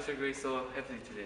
looks your grace so heavily today?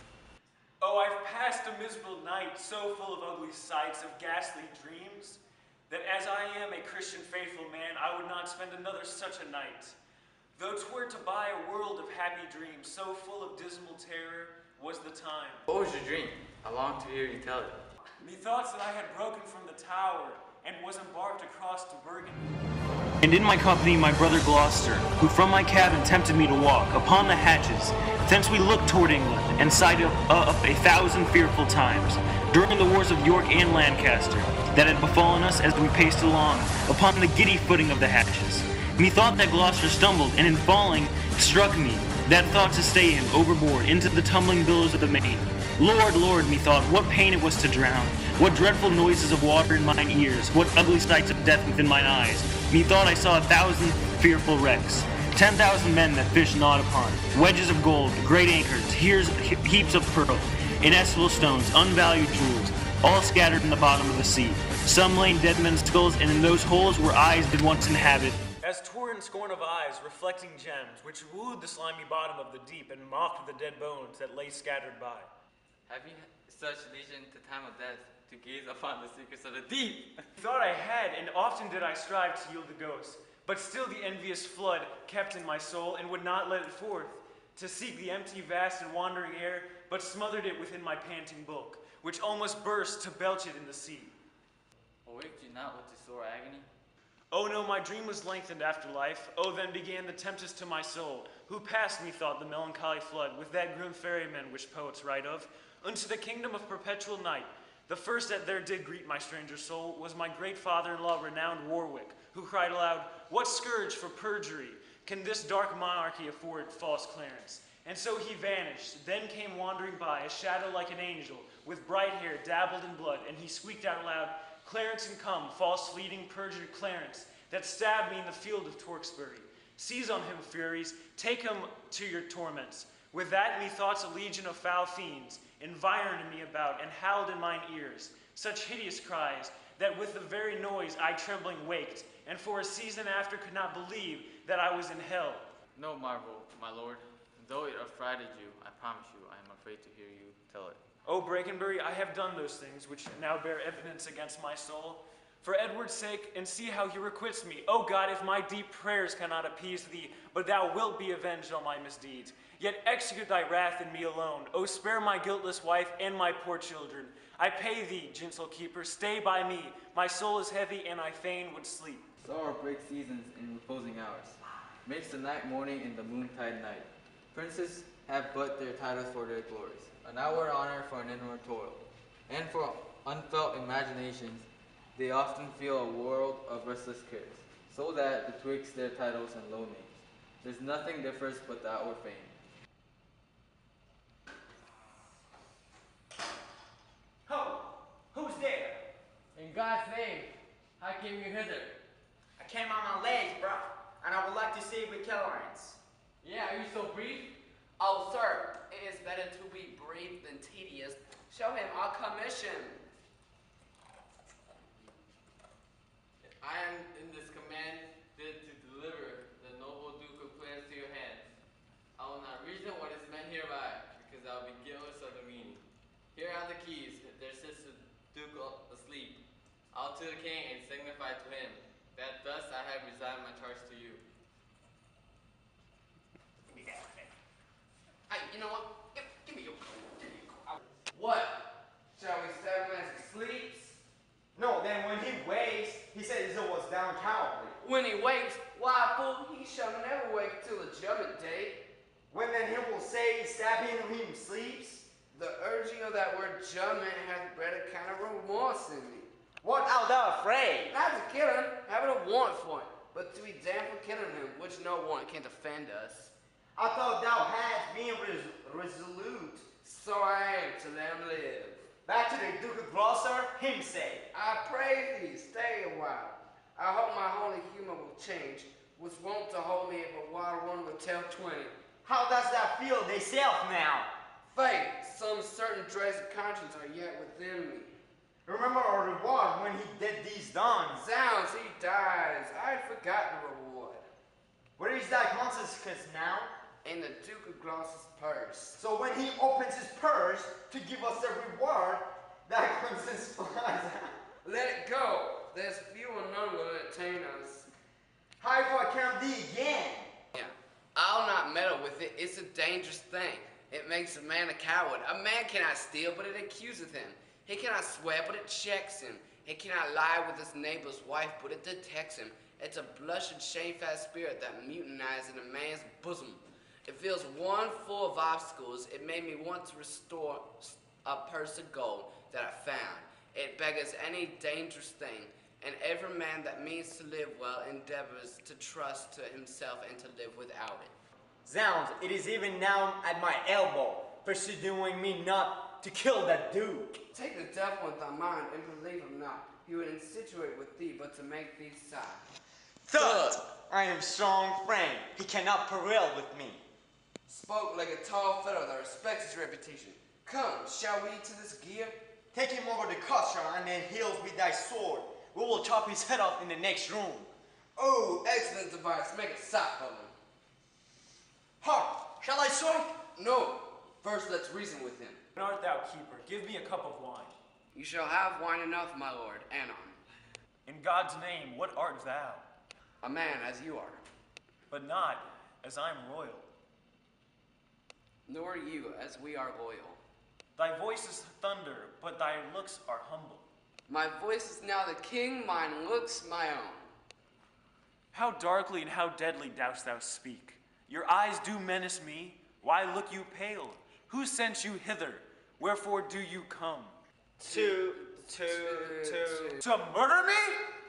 Oh, I've passed a miserable night, so full of ugly sights, of ghastly dreams, that as I am a Christian faithful man, I would not spend another such a night. Though 'twere to buy a world of happy dreams, so full of dismal terror was the time. What was your dream? I long to hear you tell it. Methoughts that I had broken from the tower, and was embarked across to Burgundy. And in my company my brother Gloucester, who from my cabin tempted me to walk upon the hatches. Thence we looked toward England, and sighted up 1,000 fearful times, during the wars of York and Lancaster, that had befallen us as we paced along, upon the giddy footing of the hatches. Methought that Gloucester stumbled, and in falling struck me, that thought to stay him overboard into the tumbling billows of the main. Lord, Lord, methought, what pain it was to drown, what dreadful noises of water in mine ears, what ugly sights of death within mine eyes. Methought I saw 1,000 fearful wrecks, 10,000 men that fished not upon, wedges of gold, great anchors, heaps of pearl, inestimable stones, unvalued jewels, all scattered in the bottom of the sea. Some lay in dead men's skulls, and in those holes where eyes did once inhabit. As 'twere in scorn of eyes, reflecting gems, which wooed the slimy bottom of the deep, and mocked the dead bones that lay scattered by. Have you such legion to time of death, to gaze upon the secrets of the deep? Thought I had, and often did I strive to yield the ghost, but still the envious flood kept in my soul, and would not let it forth, to seek the empty, vast, and wandering air, but smothered it within my panting bulk, which almost burst to belch it in the sea. Awaked you not with the sore agony? Oh no, my dream was lengthened after life. Oh, then began the tempest to my soul, who passed, methought, the melancholy flood, with that grim ferryman which poets write of, unto the kingdom of perpetual night. The first that there did greet my stranger soul was my great father-in-law, renowned Warwick, who cried aloud, "What scourge for perjury can this dark monarchy afford false Clarence?" And so he vanished. Then came wandering by a shadow like an angel, with bright hair dabbled in blood, and he squeaked out loud, "Clarence and come, false, fleeting, perjured Clarence, that stabbed me in the field of Torquesbury. Seize on him, furies, take him to your torments." With that, methoughts a legion of foul fiends environed me about, and howled in mine ears, such hideous cries, that with the very noise I trembling waked, and for a season after could not believe that I was in hell. No marvel, my lord. Though it affrighted you, I promise you, I am afraid to hear you tell it. O Brakenbury, I have done those things which now bear evidence against my soul, for Edward's sake, and see how he requites me. O God, if my deep prayers cannot appease thee, but thou wilt be avenged on my misdeeds, yet execute thy wrath in me alone. O spare my guiltless wife and my poor children. I pay thee, gentle keeper, stay by me. My soul is heavy, and I fain would sleep. Sorrow breaks seasons in reposing hours, makes the night morning and the moontide night. Princes have but their titles for their glories, an outward honor for an inward toil, and for unfelt imaginations they often feel a world of restless cares, so that betwixt their titles and low names, there's nothing differs but the outward fame. Ho! Who's there? In God's name, how came you hither? I came on my legs, bro, and I would like to see with Clarence. Yeah, are you so brief? Oh, sir, it is better to be brief than tedious. Show him our commission. I am in this command bid to deliver the noble Duke of Clarence to your hands. I will not reason what is meant hereby, because I will be guiltless of the meaning. Here are the keys. There sits the Duke asleep. I'll to the king and signify to him that thus I have resigned my charge to you. Give me that. Hey, you know what? Give me your coat. What? Shall we stab him as he sleeps? No, then when he wakes, he says it was down cowardly. When he wakes, why, fool, he shall never wake till the judgment day. When then he will say, stab him when he sleeps. The urging of that word judgment has bred a kind of remorse in me. What art thou afraid? Not to kill him, having a warrant for it, but to be damned for killing him, which no warrant can defend us. I thought thou hadst been resolute. So I am to let him live. Back to the Duke of Gloucester, him say. I pray thee, stay a while. I hope my holy humor will change, was wont to hold me if a wild one would tell 20. How does thou feel thyself now? Faith, some certain dregs of conscience are yet within me. Remember our reward when he did these done. Zounds, he dies. I had forgotten the reward. Where is thy consequence now? in the Duke of Gloucester's purse. So when he opens his purse to give us a reward, that crimson flies out. Let it go. There's few or none will entertain us. How far can be again? Yeah, I'll not meddle with it. It's a dangerous thing. It makes a man a coward. A man cannot steal, but it accuseth him. He cannot swear, but it checks him. He cannot lie with his neighbor's wife, but it detects him. It's a blushing, shamefast spirit that mutinizes in a man's bosom. It feels one full of obstacles. It made me want to restore a purse of gold that I found. It beggars any dangerous thing, and every man that means to live well endeavors to trust to himself and to live without it. Zounds, it is even now at my elbow, pursuing me not to kill that duke. Take the devil in thy mind and believe him not. He would insinuate with thee, but to make thee sigh. Thud! I am strong frame. He cannot prevail with me. Spoke like a tall fellow that respects his reputation. Come, shall we to this gear? Take him over to Cusher and then heals with thy sword. We will chop his head off in the next room. Oh, excellent device. Make a sock of him. Hark! Shall I strike? No. First, let's reason with him. When art thou, keeper? Give me a cup of wine. You shall have wine enough, my lord, Anon. In God's name, what art thou? A man as you are. But not as I am royal. Nor you as we are loyal. Thy voice is thunder, but thy looks are humble. My voice is now the king, mine looks my own. How darkly and how deadly dost thou speak? Your eyes do menace me. Why look you pale? Who sent you hither? Wherefore do you come? To murder me?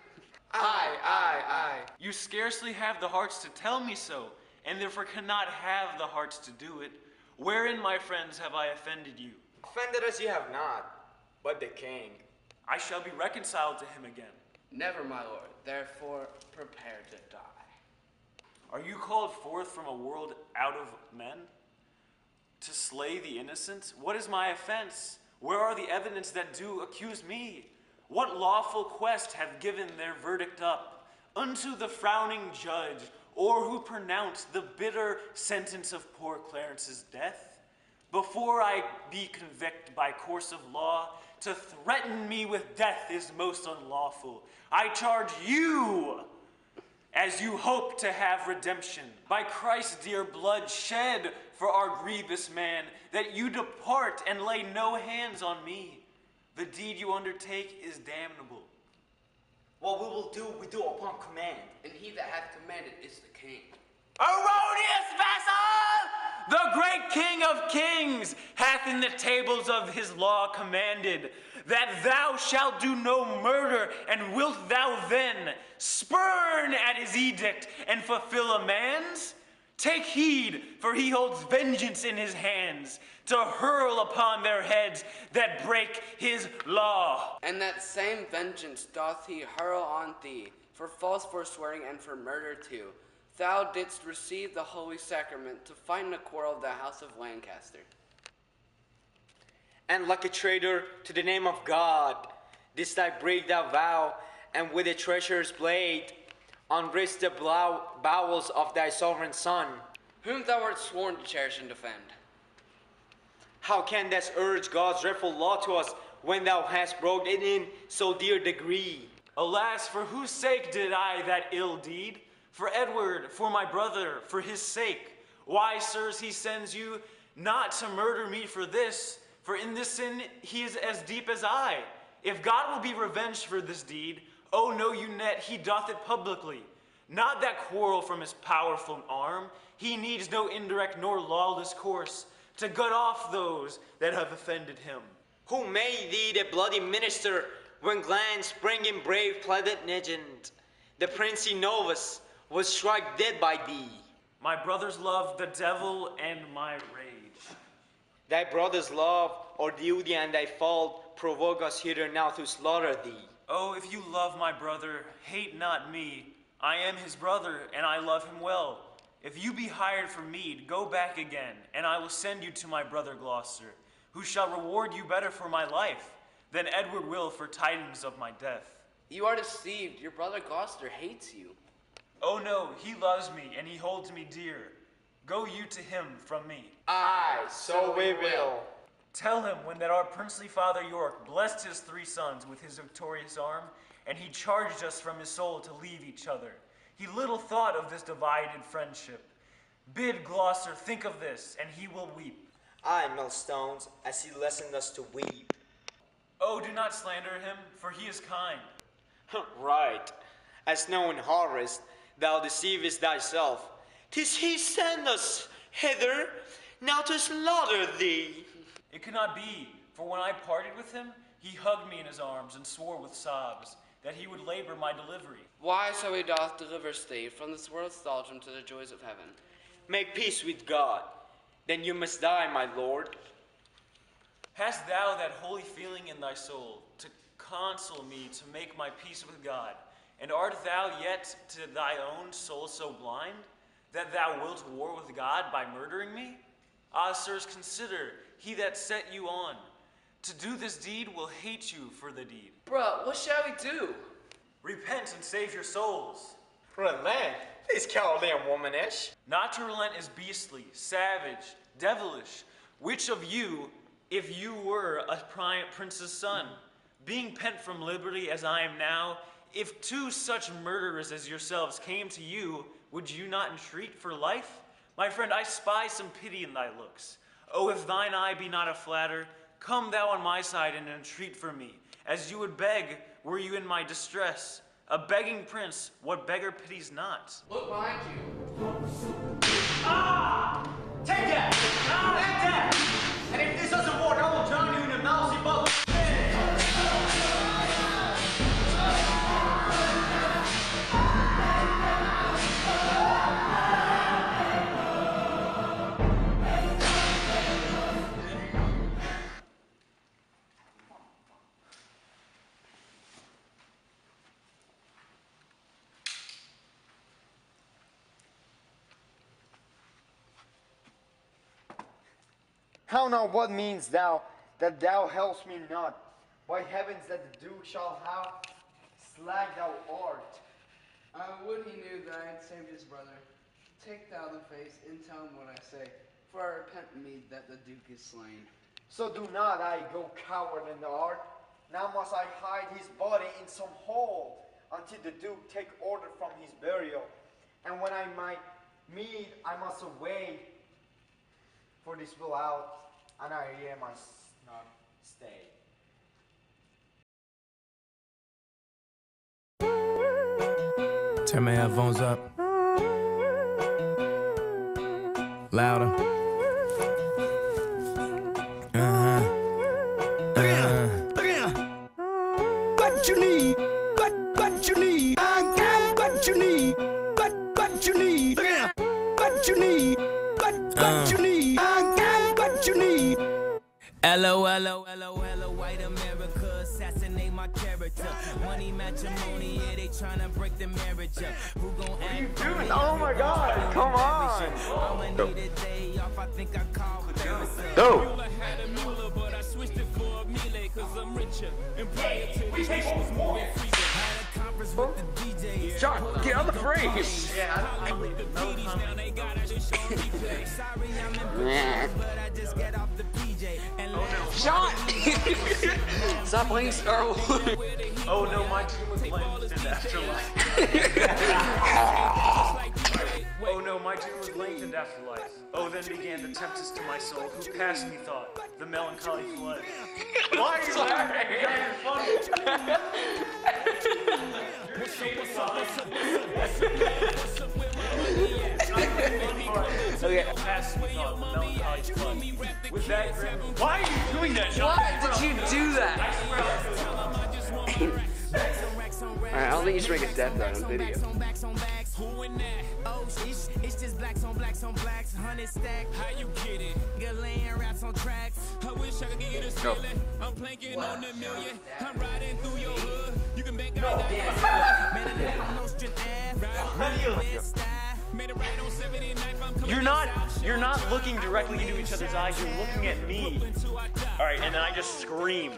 Aye. You scarcely have the hearts to tell me so, and therefore cannot have the hearts to do it. Wherein, my friends, have I offended you? offended us you have not, but the king. I shall be reconciled to him again. Never, my lord. Therefore, prepare to die. Are you called forth from a world out of men to slay the innocent? What is my offense? Where are the evidence that do accuse me? What lawful quest have given their verdict up unto the frowning judge, or who pronounced the bitter sentence of poor Clarence's death? Before I be convicted by course of law, to threaten me with death is most unlawful. I charge you, as you hope to have redemption, by Christ's dear blood shed for our grievous man, that you depart and lay no hands on me. The deed you undertake is damnable. What we will do, we do upon command. And he that hath commanded is the king. Erroneous vassal! The great King of kings hath in the tables of his law commanded that thou shalt do no murder, and wilt thou then spurn at his edict and fulfill a man's? Take heed, for he holds vengeance in his hands, to hurl upon their heads that break his law. And that same vengeance doth he hurl on thee, for false forswearing and for murder too. Thou didst receive the holy sacrament to fight in a quarrel of the house of Lancaster. And like a traitor to the name of God, didst thou break thy vow, and with a treacherous blade unwrist the bowels of thy sovereign son. Whom thou art sworn to cherish and defend. How can thou urge God's dreadful law to us when thou hast brought it in so dear degree? Alas, for whose sake did I that ill deed? For Edward, for my brother, for his sake. Why, sirs, he sends you not to murder me for this, for in this sin he is as deep as I. If God will be revenged for this deed, oh, know you net, he doth it publicly. Not that quarrel from his powerful arm. He needs no indirect nor lawless course to gut off those that have offended him. Who made thee the bloody minister when Glen springing brave pleaded negent? The princely Novus was struck dead by thee. My brothers love the devil and my rage. Thy brother's love, or duty and thy fault, provoke us hither now to slaughter thee. Oh, if you love my brother, hate not me. I am his brother, and I love him well. If you be hired for meed, go back again, and I will send you to my brother Gloucester, who shall reward you better for my life than Edward will for tidings of my death. You are deceived. Your brother Gloucester hates you. Oh no, he loves me, and he holds me dear. Go you to him from me. Aye, so we will. Tell him when that our princely father York blessed his 3 sons with his victorious arm, and he charged us from his soul to leave each other. He little thought of this divided friendship. Bid Gloucester think of this, and he will weep. Aye, millstones, as he lessoned us to weep. Oh, do not slander him, for he is kind. Right. As snow in harvest, thou deceivest thyself. 'Tis he sent us hither, now to slaughter thee. It could not be, for when I parted with him, he hugged me in his arms and swore with sobs that he would labor my delivery. Why so he doth deliver us thee from this world's thraldom to the joys of heaven? Make peace with God, then you must die, my lord. Hast thou that holy feeling in thy soul to counsel me to make my peace with God? And art thou yet to thy own soul so blind that thou wilt war with God by murdering me? Ah, sirs, consider, he that set you on to do this deed will hate you for the deed. Bruh, what shall we do? Repent and save your souls. Relent? He's cowardly and womanish. Not to relent is beastly, savage, devilish. Which of you, if you were a prince's son, being pent from liberty as I am now, if 2 such murderers as yourselves came to you, would you not entreat for life? My friend, I spy some pity in thy looks. Oh, if thine eye be not a flatter, come thou on my side and entreat for me, as you would beg were you in my distress. A begging prince, what beggar pities not? Look behind you. Ah! Take that! Take that! And if this doesn't work, I will drown you in a mousy bubble. How now, what means thou, that thou helpst me not? By heavens that the Duke shall have, slag thou art. I would he knew that I had saved his brother. Take thou the face, and tell him what I say, for I repent me that the Duke is slain. So do not I go coward in the art. Now must I hide his body in some hole, until the Duke take order from his burial. And when I might meet, I must away, for this will out, and I here must not stay. Turn my headphones up. Louder. What you need? What you need? I got what you need. What you need? What you need? What you need? I got what you need. LOL, white America, assassinate my character. Money matrimony, yeah, they tryna break the marriage up. Who gon' act? Dude, oh my God, come on. I'ma need a day off, I think I call Paris. Go. I had a Mueller, but I switched it for a Miele, cause I'm richer. And prior to this, I was moving freezer. Had a conference with the DJ. John, get on the phrase. Yeah, now they got a show replay. Sorry, I'm in pajamas, but I just get off the PJ. And John! Stop playing Star Wars. Oh no, my dream was lengthened after life. Oh no, my dream was lengthened after life. Oh, then began the tempest to my soul, who past me thought, the melancholy flood. Why are you laughing? You guys are funny. Okay. Past me thought, the melancholy flood. With that grin, why are you doing that, John? Why did you do that? Alright, I don't think you should make a death note on video. Oh, it's just blacks on blacks on blacks, 100 stack. How you get it? Good laying raps on tracks. I wish I could give you this feeling. I'm planking on the million. I'm riding through your hood. You can make out that. Made it on no strip ass. Made it right on 79. You're not looking directly into each other's eyes, you're looking at me. Alright, and then I just scream.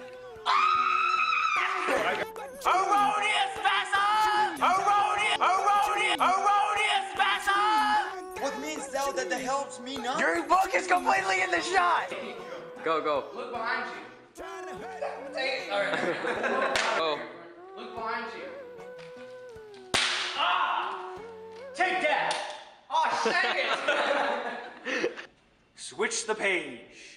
Erroneous vessel! Erroneous vessel! What means thou tell that the helps me not? Your book is completely in the shot. Go, go. Look behind you. Take it. All right. Go. Look behind you. Take that. Oh, shake it. Switch the page.